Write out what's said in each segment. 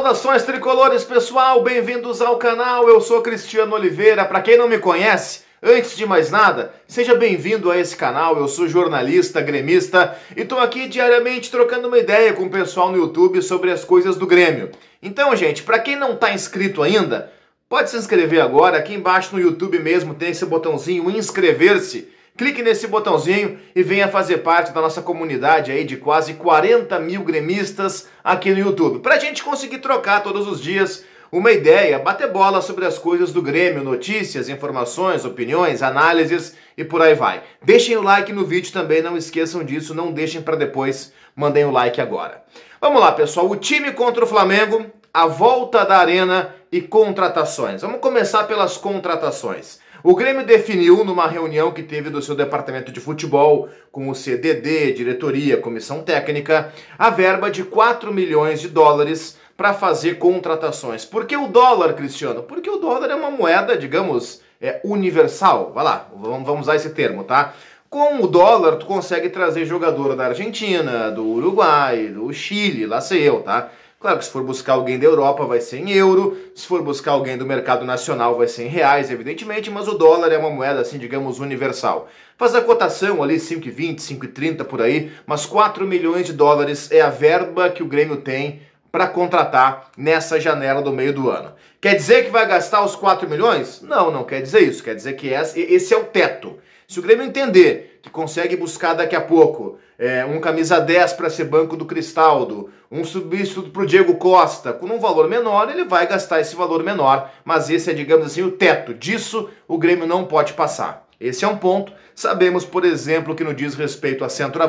Saudações tricolores, pessoal, bem-vindos ao canal, eu sou Cristiano Oliveira. Para quem não me conhece, antes de mais nada, seja bem-vindo a esse canal. Eu sou jornalista, gremista e estou aqui diariamente trocando uma ideia com o pessoal no YouTube sobre as coisas do Grêmio. Então, gente, para quem não está inscrito ainda, pode se inscrever agora. Aqui embaixo no YouTube mesmo tem esse botãozinho inscrever-se. Clique nesse botãozinho e venha fazer parte da nossa comunidade aí de quase 40 mil gremistas aqui no YouTube. Para a gente conseguir trocar todos os dias uma ideia, bater bola sobre as coisas do Grêmio, notícias, informações, opiniões, análises e por aí vai. Deixem o like no vídeo também, não esqueçam disso, não deixem para depois, mandem o like agora. Vamos lá, pessoal, o time contra o Flamengo, a volta da Arena e contratações. Vamos começar pelas contratações. O Grêmio definiu numa reunião que teve do seu departamento de futebol, com o CDD, diretoria, comissão técnica, a verba de 4 milhões de dólares para fazer contratações. Por que o dólar, Cristiano? Porque o dólar é uma moeda, digamos, universal. Vai lá, vamos usar esse termo, tá? Com o dólar, tu consegue trazer jogador da Argentina, do Uruguai, do Chile, lá sei eu, tá? Claro que se for buscar alguém da Europa vai ser em euro, se for buscar alguém do mercado nacional vai ser em reais, evidentemente, mas o dólar é uma moeda, assim, digamos, universal. Faz a cotação ali, 5,20, 5,30 por aí, mas 4 milhões de dólares é a verba que o Grêmio tem para contratar nessa janela do meio do ano. Quer dizer que vai gastar os 4 milhões? Não, não quer dizer isso, quer dizer que esse é o teto. Se o Grêmio entender que consegue buscar daqui a pouco um camisa 10 para ser banco do Cristaldo, um substituto para o Diego Costa, com um valor menor, ele vai gastar esse valor menor, mas esse é, digamos assim, o teto. Disso o Grêmio não pode passar. Esse é um ponto. Sabemos, por exemplo, que no que diz respeito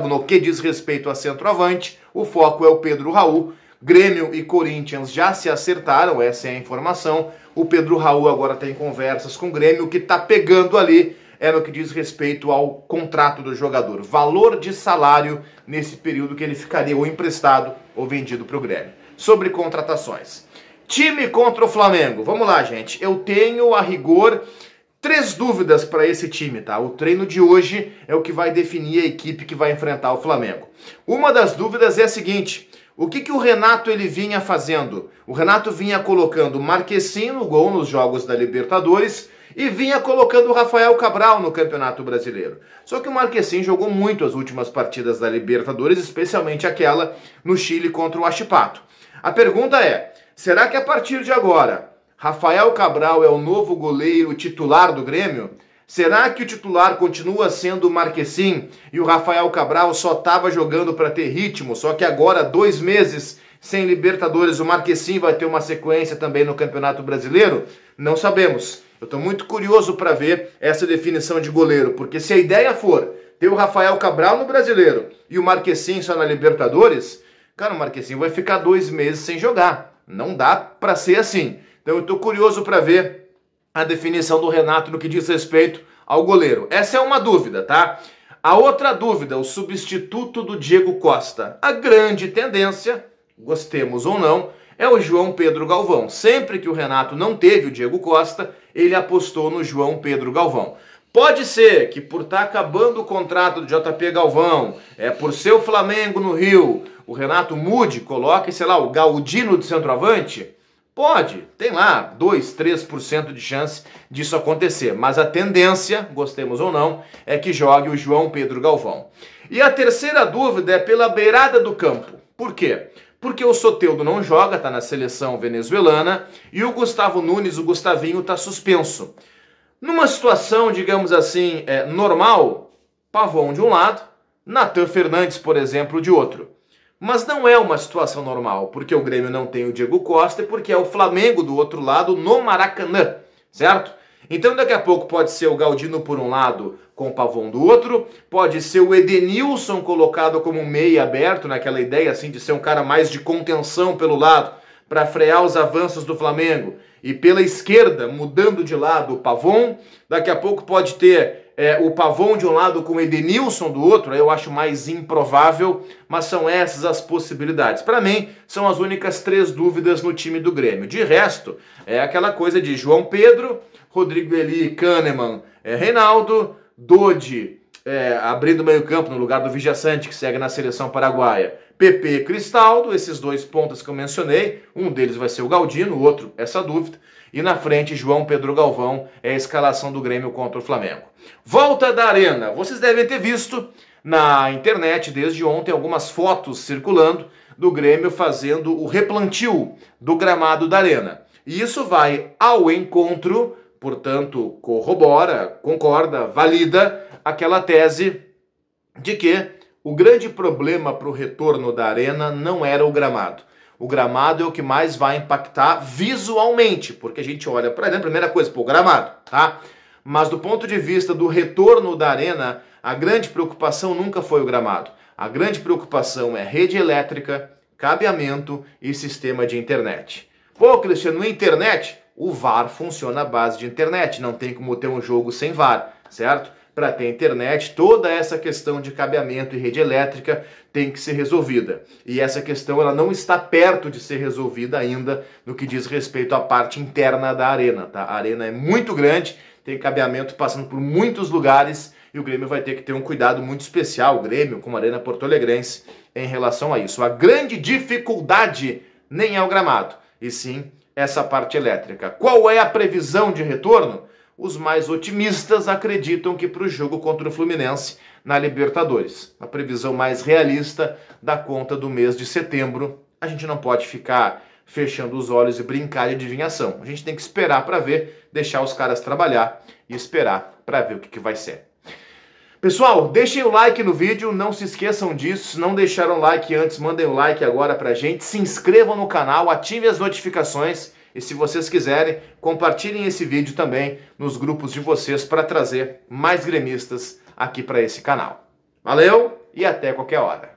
a centroavante, o foco é o Pedro Raul. Grêmio e Corinthians já se acertaram, essa é a informação. O Pedro Raul agora tem conversas com o Grêmio, o que está pegando ali é no que diz respeito ao contrato do jogador, valor de salário nesse período que ele ficaria ou emprestado ou vendido para o Grêmio. Sobre contratações. Time contra o Flamengo. Vamos lá, gente. Eu tenho, a rigor, 3 dúvidas para esse time, tá? O treino de hoje é o que vai definir a equipe que vai enfrentar o Flamengo. Uma das dúvidas é a seguinte: o que o Renato ele vinha fazendo? O Renato vinha colocando Marquezin no gol nos jogos da Libertadores e vinha colocando o Rafael Cabral no Campeonato Brasileiro. Só que o Marquezin jogou muito as últimas partidas da Libertadores, especialmente aquela no Chile contra o Huachipato. A pergunta é, será que a partir de agora, Rafael Cabral é o novo goleiro titular do Grêmio? Será que o titular continua sendo o Marquezin e o Rafael Cabral só estava jogando para ter ritmo, só que agora, 2 meses sem Libertadores, o Marquezin vai ter uma sequência também no Campeonato Brasileiro? Não sabemos. Eu estou muito curioso para ver essa definição de goleiro, porque se a ideia for ter o Rafael Cabral no Brasileiro e o Marquezin só na Libertadores, cara, o Marquezin vai ficar 2 meses sem jogar. Não dá para ser assim. Então eu estou curioso para ver a definição do Renato no que diz respeito ao goleiro. Essa é uma dúvida, tá? A outra dúvida, o substituto do Diego Costa. A grande tendência, gostemos ou não, é o João Pedro Galvão. Sempre que o Renato não teve o Diego Costa, ele apostou no João Pedro Galvão. Pode ser que por estar acabando o contrato do JP Galvão, por ser o Flamengo no Rio, o Renato mude, coloque, sei lá, o Galdino de centroavante? Pode, tem lá 2, 3% de chance disso acontecer, mas a tendência, gostemos ou não, é que jogue o João Pedro Galvão. E a terceira dúvida é pela beirada do campo. Por quê? Porque o Soteldo não joga, está na seleção venezuelana, e o Gustavo Nunes, o Gustavinho, está suspenso. Numa situação, digamos assim, normal, Pavão de um lado, Natan Fernandes, por exemplo, de outro. Mas não é uma situação normal, porque o Grêmio não tem o Diego Costa e porque é o Flamengo do outro lado no Maracanã, certo? Então daqui a pouco pode ser o Galdino por um lado com o Pavão do outro, pode ser o Edenilson colocado como meia aberto, naquela ideia assim de ser um cara mais de contenção pelo lado, para frear os avanços do Flamengo. E pela esquerda, mudando de lado o Pavão, daqui a pouco pode ter o Pavão de um lado com o Edenilson do outro, eu acho mais improvável, mas são essas as possibilidades. Para mim, são as únicas 3 dúvidas no time do Grêmio. De resto, é aquela coisa de João Pedro, Rodrigo Eli, Kahneman, Reinaldo, Dodi, abrindo o meio-campo no lugar do Vijaçante, que segue na seleção paraguaia. PP Cristaldo, esses dois pontas que eu mencionei, um deles vai ser o Galdino, o outro, essa dúvida. E na frente, João Pedro Galvão, é a escalação do Grêmio contra o Flamengo. Volta da Arena. Vocês devem ter visto na internet desde ontem algumas fotos circulando do Grêmio fazendo o replantio do gramado da Arena. E isso vai ao encontro, portanto, corrobora, concorda, valida aquela tese de que o grande problema para o retorno da Arena não era o gramado. O gramado é o que mais vai impactar visualmente, porque a gente olha para a primeira coisa, o gramado, tá? Mas do ponto de vista do retorno da Arena, a grande preocupação nunca foi o gramado. A grande preocupação é rede elétrica, cabeamento e sistema de internet. Pô, Cristiano, na internet, o VAR funciona à base de internet, não tem como ter um jogo sem VAR, certo? Para ter internet, toda essa questão de cabeamento e rede elétrica tem que ser resolvida. E essa questão ela não está perto de ser resolvida ainda no que diz respeito à parte interna da arena, tá? A arena é muito grande, tem cabeamento passando por muitos lugares e o Grêmio vai ter que ter um cuidado muito especial, o Grêmio, como a Arena Porto-Alegrense, em relação a isso. A grande dificuldade nem é o gramado, e sim essa parte elétrica. Qual é a previsão de retorno? Os mais otimistas acreditam que para o jogo contra o Fluminense na Libertadores. A previsão mais realista dá conta do mês de setembro. A gente não pode ficar fechando os olhos e brincar de adivinhação. A gente tem que esperar para ver, deixar os caras trabalhar e esperar para ver o que vai ser. Pessoal, deixem o like no vídeo, não se esqueçam disso. Se não deixaram like antes, mandem o like agora pra gente. Se inscrevam no canal, ativem as notificações. E se vocês quiserem, compartilhem esse vídeo também nos grupos de vocês para trazer mais gremistas aqui para esse canal. Valeu e até qualquer hora.